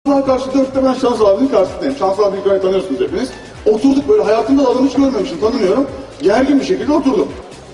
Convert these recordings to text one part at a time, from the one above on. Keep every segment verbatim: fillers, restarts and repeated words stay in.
Şansal karşı dörtte ben Şansal abinin karşısındayım. Şansal abiyi gayet tanıyorsunuz hepiniz. Oturduk böyle, hayatımda adamı hiç görmemişim, tanımıyorum. Gergin bir şekilde oturdum.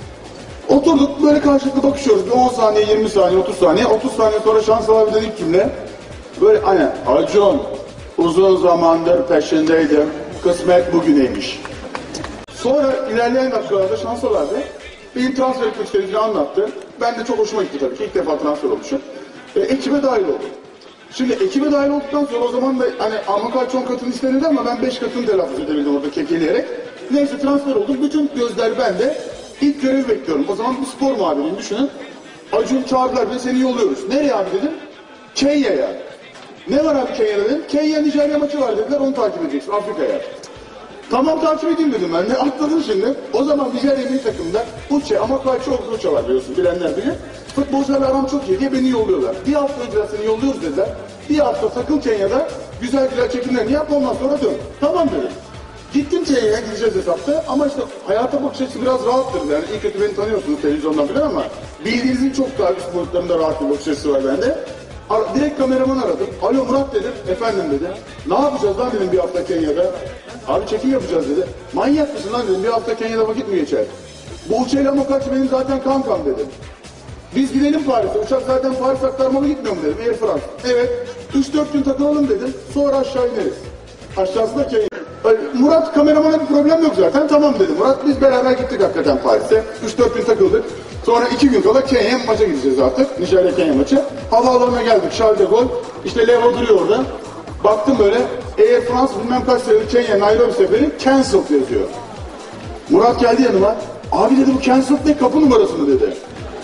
Oturduk böyle karşılıklı bakışıyoruz. Bir on saniye, yirmi saniye, otuz saniye. otuz saniye sonra Şansal abiden ilk cümle. Böyle hani Acun uzun zamandır peşindeydim. Kısmet bugüneymiş. Sonra ilerleyen dakikalarda Şansal abi benim transfer etmek istediğini anlattı. Ben de çok hoşuma gitti tabii ki. İlk defa transfer olmuşum. E, ekibe dahil oldum. Şimdi ekibe dahil olduktan sonra o zaman da hani Amakalçı on katını istenildi ama ben beş katını telaffuz edebildim orada kekeleyerek. Neyse transfer oldum. Bütün gözler bende. İlk görevi bekliyorum. O zaman bir spor muhabiriyim düşünün. Acun çağırdılar ve seni yolluyoruz. Nereye abi dedim? Kenya'ya. Ne var abi Kenya'da dedim. Kenya Nijerya maçı var dediler, onu takip edeceksin Afrika'ya. Tamam takip edeyim dedim ben de. Atladım şimdi. O zaman Nijerya milli takımda Uche, Amakalçı Uche var biliyorsun, bilenler bilir. Futbolcularla aram çok iyi diye beni yolluyorlar. Bir hafta önce seni yolluyoruz dediler. Bir hafta takıl Kenya'da, güzel güzel çekimlerini yap, ondan sonra dön. Tamam dedim. Gittim Kenya'ya, gideceğiz hesapta ama işte hayata bakış açısı biraz rahattır. Yani iyi kötü beni tanıyorsunuz televizyondan falan ama bildiğinizin çok daha üst boyutlarında rahat bir bakış açısı var bende. Direkt kameraman aradım. Alo Murat dedim. Efendim dedi. Ne yapacağız lan dedim bir hafta Kenya'da. Abi çekim yapacağız dedi. Manyak mısın lan dedim. Bir hafta Kenya'da vakit mi geçer? Bu Uche ile Amakalçı benim zaten kankam dedim. Biz gidelim Paris'e. Uçak zaten Paris aktarmalı gitmiyor mu dedim. Air France. Evet. üç dört gün takılalım dedim. Sonra aşağı ineriz. Aşağısında Kenya. Murat kameramana bir problem yok zaten. Tamam dedi Murat. Biz beraber gittik hakikaten Paris'e. üç dört gün takıldık. Sonra iki gün kala Kenya maça gideceğiz artık. Nijerya Kenya maçı. Havaalanına geldik. Charles de Gaulle. İşte Leo duruyor orada. Baktım böyle Air France bilmem kaç sefer Kenya Nairobi seferi cancelled yazıyor. Murat geldi yanıma. Abi dedi bu cancelled ne, kapı numarası mı dedi.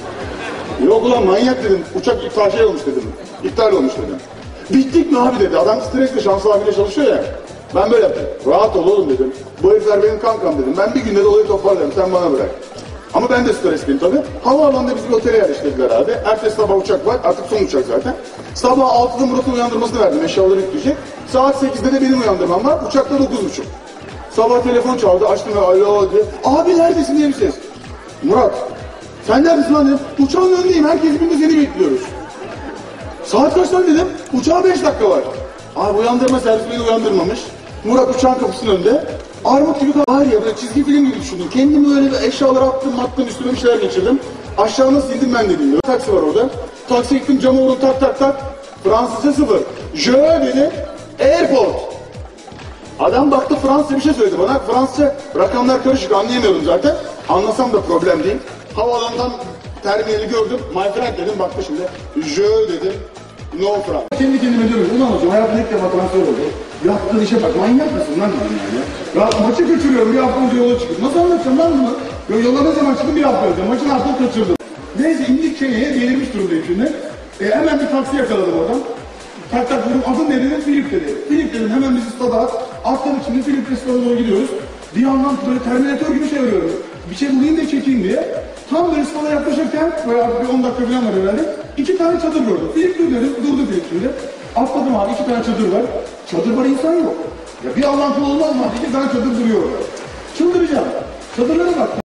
Yok ulan manyak dedim. Uçak iptal şey olmuş dedim. İptal olmuş dedim. Bittik mi abi dedi. Adam stresli, Şansal abiyle çalışıyor ya. Ben böyle yaptım. Rahat ol oğlum dedim. Bu herifler benim kankam dedim. Ben bir günde de olayı toparlarım. Sen bana bırak. Ama ben de stresliyim tabii. Havaalanında bizi bir otele yerleştirdiler abi. Ertesi sabah uçak var. Artık son uçak zaten. Sabah altıda Murat'ın uyandırmasını verdim. Eşyaları yükleyecek. Saat sekizde de benim uyandırmam var. Uçakta dokuz buçuk. Sabah telefon çaldı. Açtım ve alo diye. Abi neredesin diye bir ses. Murat. Sen neredesin lan dedim. Uçağın önündeyim. Herkes birinde seni bekliyoruz. Saat kaç lan dedim. Uçağa beş dakika var. Abi uyandırma servisi beni uyandırmamış. Murat uçağın kapısının önünde. Armut gibi var ya, böyle çizgi film gibi düşündüm. Kendimi öyle bir eşyaları attım, attım, üstüme bir şeyler geçirdim. Aşağı nasıl indim ben de bilmiyorum. Taksi var orada. Taksiye gittim, cama vurdum, tak tak tak. Fransızca sıfır. Je dedi. Airport. Adam baktı, Fransızca bir şey söyledi bana. Fransızca rakamlar karışık, anlayamıyorum zaten. Anlasam da problem değil. Havaalanından terminali gördüm. My friend dedim, baktı şimdi. Je dedim. No France. Kendi kendime diyorum, ulan hocam hayatımda ilk defa transfer oldu. Yaptığın işe bak, manyak mısın lan dedim yani. Ya maçı kaçırıyorum, bir hafta önce yola çıkıp. Nasıl anlatacağım lan bunu? Ya yola ne zaman çıktım, bir hafta önce. Maçın hafta kaçırdım. Neyse indik Kenya'ya, delirmiş durumdayım şimdi. E, hemen bir taksi yakaladım oradan. Tak tak dedim, adın ne dedim, Filip dedi. Filip dedim, hemen bizi stada at. Atladık şimdi, Filip'le stada doğru gidiyoruz. Bir yandan böyle Terminator gibi şey arıyorum. Bir şey bulayım da çekeyim diye. Tam böyle stada yaklaşırken, böyle bir on dakika falan var herhalde. İki tane çadır gördüm. Filip dur dedim, durdu Filip şimdi. Atladım abi, iki tane çadır var. Çadır var, insan yok. Ya bir Allah'ın kulu olmaz mı? İki tane çadır duruyor orada. Çıldıracağım. Çadırlara bak.